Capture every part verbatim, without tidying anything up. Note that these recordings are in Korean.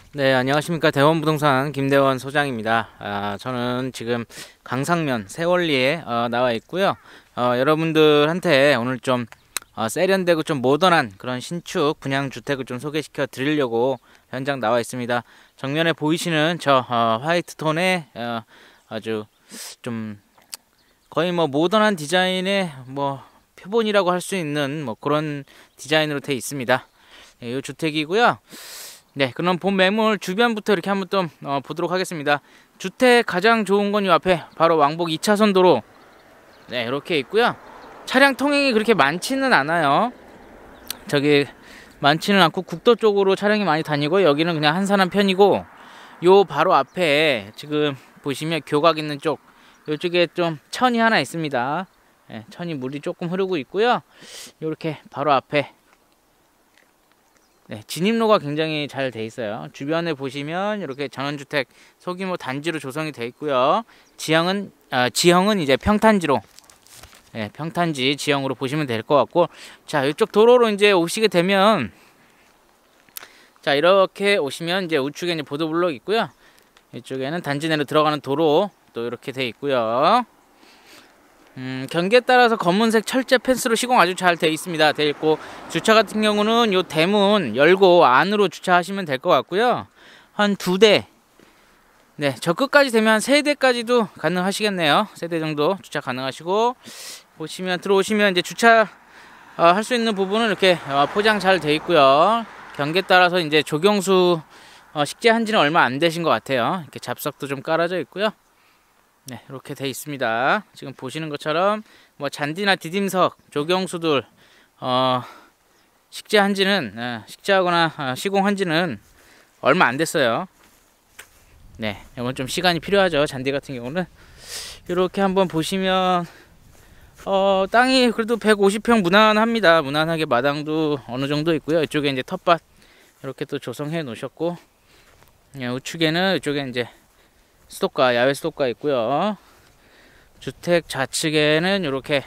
네, 안녕하십니까. 대원부동산 김대원 소장입니다. 아, 저는 지금 강상면 세월리에 어, 나와 있고요. 어, 여러분들한테 오늘 좀 어, 세련되고 좀 모던한 그런 신축 분양주택을 좀 소개시켜 드리려고 현장 나와 있습니다. 정면에 보이시는 저 어, 화이트 톤의 어, 아주 좀 거의 뭐 모던한 디자인의 뭐 표본이라고 할 수 있는 뭐 그런 디자인으로 되어 있습니다. 예, 이 주택이고요. 네, 그럼 본 매물 주변부터 이렇게 한번 좀 어, 보도록 하겠습니다. 주택 가장 좋은 건 이 앞에 바로 왕복 이 차선 도로, 네, 이렇게 있고요. 차량 통행이 그렇게 많지는 않아요. 저기 많지는 않고 국도 쪽으로 차량이 많이 다니고, 여기는 그냥 한산한 편이고, 요 바로 앞에 지금 보시면 교각 있는 쪽, 요쪽에 좀 천이 하나 있습니다. 네, 천이 물이 조금 흐르고 있고요. 요렇게 바로 앞에, 네, 진입로가 굉장히 잘 돼 있어요. 주변에 보시면 이렇게 전원주택 소규모 단지로 조성이 돼 있고요. 지형은 아, 지형은 이제 평탄지로, 네, 평탄지 지형으로 보시면 될 것 같고, 자, 이쪽 도로로 이제 오시게 되면, 자, 이렇게 오시면 이제 우측에 이제 보도블록 있고요. 이쪽에는 단지 내로 들어가는 도로 또 이렇게 돼 있고요. 음, 경계에 따라서 검은색 철제 펜스로 시공 아주 잘 되어 있습니다. 되어 있고, 주차 같은 경우는 요 대문 열고 안으로 주차하시면 될 것 같고요. 한 두 대, 네, 저 끝까지 되면 한 세 대까지도 가능하시겠네요. 세 대 정도 주차 가능하시고, 보시면 들어오시면 이제 주차 어, 할 수 있는 부분은 이렇게 어, 포장 잘 되어 있고요. 경계에 따라서 이제 조경수 어, 식재한 지는 얼마 안 되신 것 같아요. 이렇게 잡석도 좀 깔아져 있고요. 네, 이렇게 돼 있습니다. 지금 보시는 것처럼 뭐 잔디나 디딤석, 조경수들 어, 식재한지는 어, 식재하거나 어, 시공한지는 얼마 안 됐어요. 네, 이건 좀 시간이 필요하죠. 잔디 같은 경우는 이렇게 한번 보시면 어, 땅이 그래도 백오십 평 무난합니다. 무난하게 마당도 어느 정도 있고요. 이쪽에 이제 텃밭 이렇게 또 조성해 놓으셨고, 네, 우측에는 이쪽에 이제 수도가, 야외 수도가 있고요. 주택 좌측에는 이렇게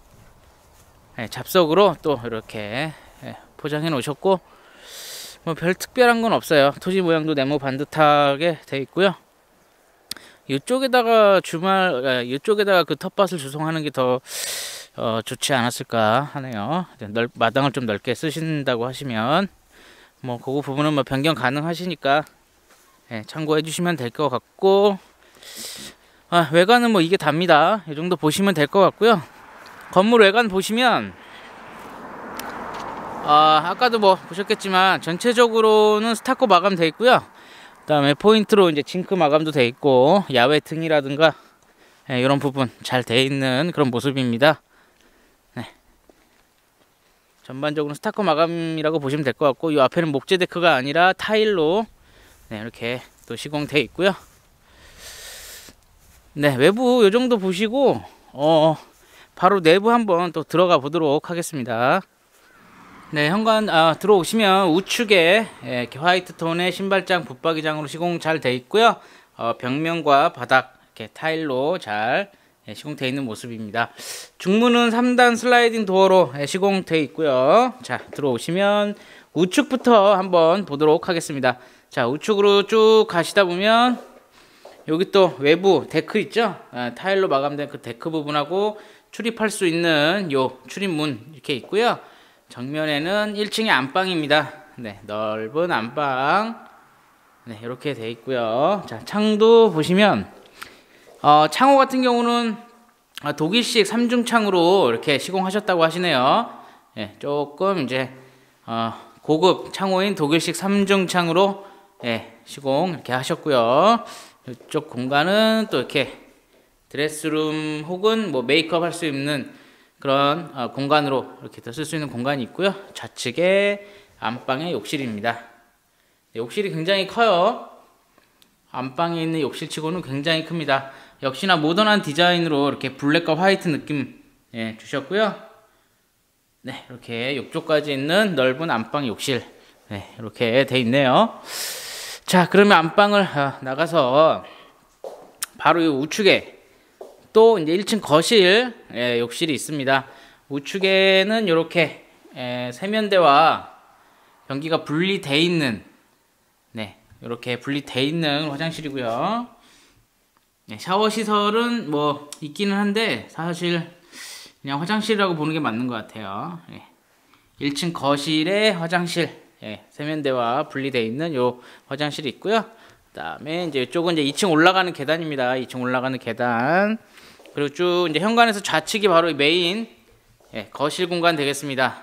잡석으로 또 이렇게 포장해 놓으셨고, 뭐 별 특별한 건 없어요. 토지 모양도 네모 반듯하게 돼 있고요. 이쪽에다가 주말, 이쪽에다가 그 텃밭을 조성하는 게 더 어, 좋지 않았을까 하네요. 넓, 마당을 좀 넓게 쓰신다고 하시면 뭐 그 부분은 뭐 변경 가능하시니까, 네, 참고해 주시면 될 것 같고, 아, 외관은 뭐 이게 답니다. 이 정도 보시면 될 것 같고요. 건물 외관 보시면 아, 아까도 뭐 보셨겠지만 전체적으로는 스타코 마감 돼 있고요. 그다음에 포인트로 이제 징크 마감도 돼 있고, 야외 등이라든가, 네, 이런 부분 잘 돼 있는 그런 모습입니다. 네. 전반적으로 스타코 마감이라고 보시면 될 것 같고, 이 앞에는 목재 데크가 아니라 타일로, 네, 이렇게 또 시공돼 있고요. 네, 외부 요 정도 보시고 어 바로 내부 한번 또 들어가 보도록 하겠습니다. 네, 현관 아, 들어오시면 우측에, 예, 이렇게 화이트 톤의 신발장, 붙박이장으로 시공 잘 돼 있고요. 어, 벽면과 바닥 이렇게 타일로 잘, 예, 시공되어 있는 모습입니다. 중문은 삼 단 슬라이딩 도어로, 예, 시공되어 있고요. 자, 들어오시면 우측부터 한번 보도록 하겠습니다. 자, 우측으로 쭉 가시다 보면 여기 또 외부 데크 있죠? 아, 타일로 마감된 그 데크 부분하고 출입할 수 있는 요 출입문 이렇게 있고요. 정면에는 일 층의 안방입니다. 네, 넓은 안방, 네, 이렇게 돼 있고요. 자, 창도 보시면 어, 창호 같은 경우는 독일식 삼중창으로 이렇게 시공하셨다고 하시네요. 네, 조금 이제 어, 고급 창호인 독일식 삼중창으로, 예, 시공 이렇게 하셨고요. 이쪽 공간은 또 이렇게 드레스룸 혹은 뭐 메이크업 할 수 있는 그런 어, 공간으로 이렇게 쓸 수 있는 공간이 있고요. 좌측에 안방의 욕실입니다. 네, 욕실이 굉장히 커요. 안방에 있는 욕실치고는 굉장히 큽니다. 역시나 모던한 디자인으로 이렇게 블랙과 화이트 느낌, 예, 주셨고요. 네, 이렇게 욕조까지 있는 넓은 안방 욕실, 네, 이렇게 돼 있네요. 자, 그러면 안방을 어, 나가서 바로 이 우측에 또 이제 일 층 거실, 예, 욕실이 있습니다. 우측에는 이렇게, 예, 세면대와 변기가 분리되어 있는, 네, 이렇게 분리되어 있는 화장실이고요. 네, 샤워 시설은 뭐 있기는 한데 사실 그냥 화장실이라고 보는 게 맞는 것 같아요. 네. 일 층 거실에 화장실, 예, 세면대와 분리되어 있는 요 화장실이 있고요. 그 다음에 이제 이쪽은 이제 이 층 올라가는 계단입니다. 이 층 올라가는 계단. 그리고 쭉 이제 현관에서 좌측이 바로 메인, 예, 거실 공간 되겠습니다.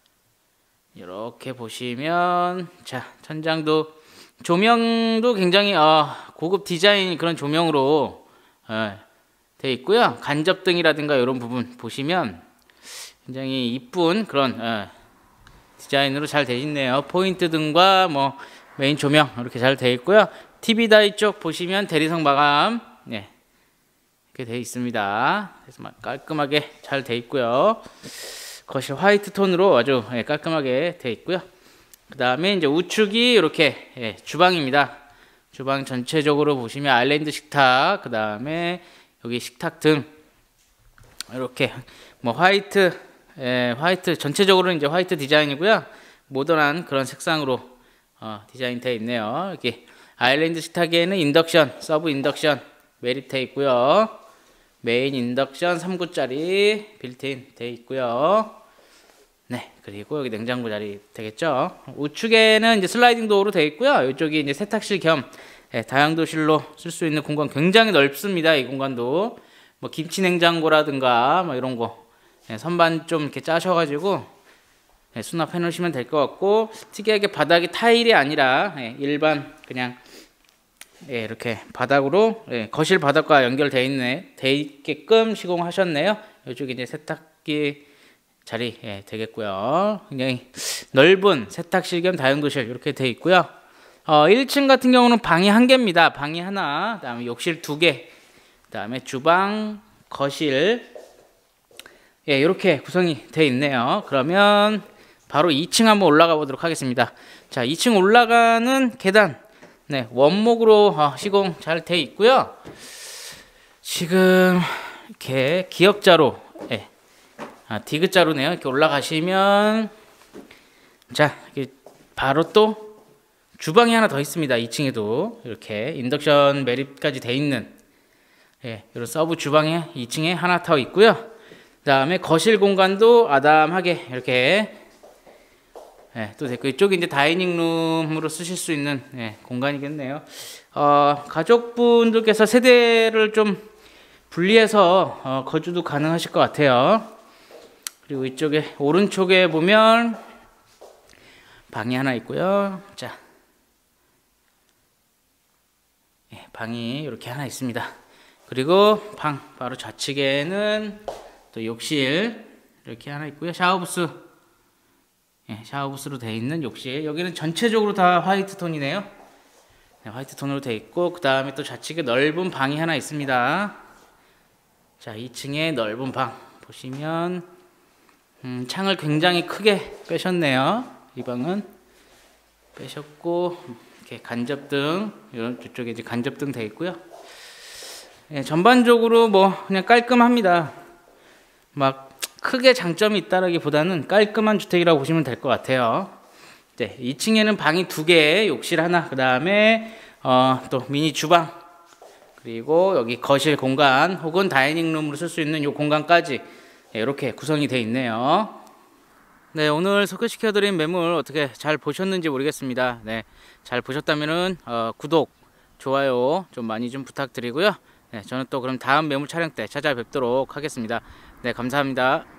이렇게 보시면, 자, 천장도, 조명도 굉장히 어, 고급 디자인 그런 조명으로 어, 되어 있고요. 간접등이라든가 이런 부분 보시면 굉장히 이쁜 그런 어, 디자인으로 잘 되어 있네요. 포인트 등과 뭐 메인 조명 이렇게 잘 되어 있고요. 티비 다이 쪽 보시면 대리석 마감, 네, 이렇게 되어 있습니다. 그래서 깔끔하게 잘 되어 있고요. 거실 화이트 톤으로 아주 예, 깔끔하게 되어 있고요. 그 다음에 이제 우측이 이렇게 예, 주방입니다. 주방 전체적으로 보시면 아일랜드 식탁, 그 다음에 여기 식탁 등 이렇게 뭐 화이트, 예, 화이트 전체적으로 이제 화이트 디자인이고요. 모던한 그런 색상으로 어, 디자인 되어 있네요. 이렇게 아일랜드 식탁에는 인덕션, 서브 인덕션 매립되어 있고요. 메인 인덕션 삼 구짜리 빌트인 되어 있고요. 네, 그리고 여기 냉장고 자리 되겠죠. 우측에는 이제 슬라이딩 도어로 되어 있고요. 이쪽이 이제 세탁실 겸 예, 다용도실로 쓸 수 있는 공간 굉장히 넓습니다. 이 공간도 뭐 김치 냉장고라든가 뭐 이런 거 예, 선반 좀 이렇게 짜셔가지고 예, 수납해 놓으시면 될 것 같고, 특이하게 바닥이 타일이 아니라 예, 일반 그냥 예, 이렇게 바닥으로 예, 거실 바닥과 연결되어 있네, 돼 있게끔 시공하셨네요. 이쪽에 이제 세탁기 자리 예, 되겠고요. 굉장히 넓은 세탁실 겸 다용도실 이렇게 되어 있고요. 어, 일 층 같은 경우는 방이 한 개입니다. 방이 하나, 그다음에 욕실 두 개, 그다음에 주방, 거실, 예, 이렇게 구성이 되어 있네요. 그러면 바로 이 층 한번 올라가 보도록 하겠습니다. 자, 이 층 올라가는 계단, 네, 원목으로 어, 시공 잘 되어 있고요. 지금 이렇게 기역자로, 예, 아, 디귿자로네요. 이렇게 올라가시면, 자, 이렇게 바로 또 주방이 하나 더 있습니다. 이 층에도 이렇게 인덕션 매립까지 돼 있는 예, 이런 서브 주방이 이 층에 하나 더 있고요. 그 다음에 거실 공간도 아담하게 이렇게 예, 또 됐고, 이쪽이 이제 다이닝룸으로 쓰실 수 있는 예, 공간이겠네요. 어, 가족분들께서 세대를 좀 분리해서 어, 거주도 가능하실 것 같아요. 그리고 이쪽에 오른쪽에 보면 방이 하나 있고요. 자, 예, 방이 이렇게 하나 있습니다. 그리고 방 바로 좌측에는 또 욕실 이렇게 하나 있고요. 샤워부스, 예, 샤워부스로 되어 있는 욕실. 여기는 전체적으로 다 화이트 톤이네요. 네, 화이트 톤으로 되어 있고, 그 다음에 또 좌측에 넓은 방이 하나 있습니다. 자, 이 층에 넓은 방 보시면 음, 창을 굉장히 크게 빼셨네요. 이 방은 빼셨고, 이렇게 간접등, 이런 쪽에 이제 간접등 되어 있고요. 예, 전반적으로 뭐 그냥 깔끔합니다. 막 크게 장점이 있다라기보다는 깔끔한 주택이라고 보시면 될 것 같아요. 네, 이 층에는 방이 두 개, 욕실 하나, 그 다음에 어, 또 미니 주방, 그리고 여기 거실 공간 혹은 다이닝룸으로 쓸 수 있는 이 공간까지 예, 이렇게 구성이 되어 있네요. 네, 오늘 소개시켜드린 매물 어떻게 잘 보셨는지 모르겠습니다. 네, 잘 보셨다면은 어, 구독, 좋아요 좀 많이 좀 부탁드리고요. 네, 저는 또 그럼 다음 매물 촬영 때 찾아뵙도록 하겠습니다. 네, 감사합니다.